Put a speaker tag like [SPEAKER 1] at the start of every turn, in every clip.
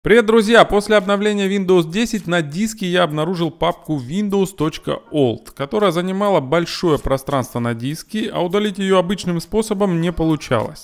[SPEAKER 1] Привет, друзья! После обновления Windows 10 на диске я обнаружил папку windows.old, которая занимала большое пространство на диске, а удалить ее обычным способом не получалось.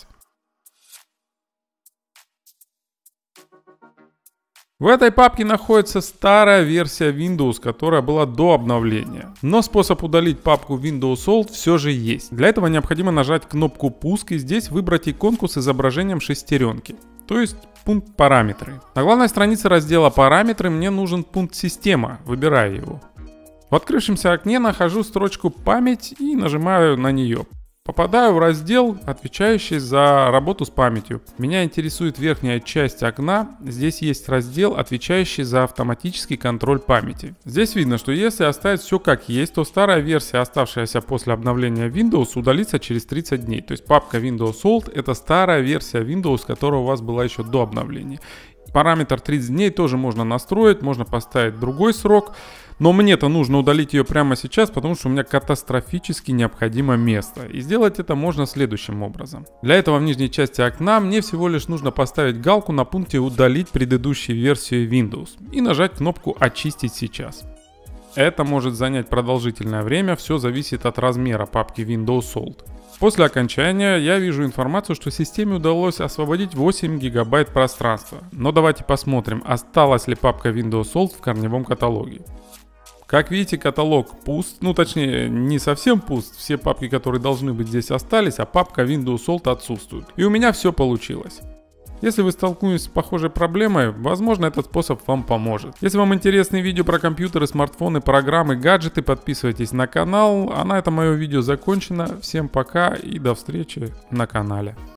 [SPEAKER 1] В этой папке находится старая версия Windows, которая была до обновления. Но способ удалить папку Windows Old все же есть. Для этого необходимо нажать кнопку «Пуск» и здесь выбрать иконку с изображением шестеренки. То есть пункт «Параметры». На главной странице раздела «Параметры» мне нужен пункт «Система». Выбираю его. В открывшемся окне нахожу строчку «Память» и нажимаю на нее. Попадаю в раздел, отвечающий за работу с памятью. Меня интересует верхняя часть окна. Здесь есть раздел, отвечающий за автоматический контроль памяти. Здесь видно, что если оставить все как есть, то старая версия, оставшаяся после обновления Windows, удалится через 30 дней. То есть папка Windows Old — это старая версия Windows, которая у вас была еще до обновления. Параметр 30 дней тоже можно настроить, можно поставить другой срок. Но мне-то нужно удалить ее прямо сейчас, потому что у меня катастрофически необходимо место. И сделать это можно следующим образом. Для этого в нижней части окна мне всего лишь нужно поставить галку на пункте «Удалить предыдущую версию Windows» и нажать кнопку «Очистить сейчас». Это может занять продолжительное время, все зависит от размера папки Windows Old. После окончания я вижу информацию, что системе удалось освободить 8 гигабайт пространства. Но давайте посмотрим, осталась ли папка Windows Old в корневом каталоге. Как видите, каталог пуст, точнее не совсем пуст, все папки, которые должны быть здесь, остались, а папка Windows Old отсутствует. И у меня все получилось. Если вы столкнулись с похожей проблемой, возможно, этот способ вам поможет. Если вам интересны видео про компьютеры, смартфоны, программы, гаджеты, подписывайтесь на канал. А на этом мое видео закончено. Всем пока и до встречи на канале.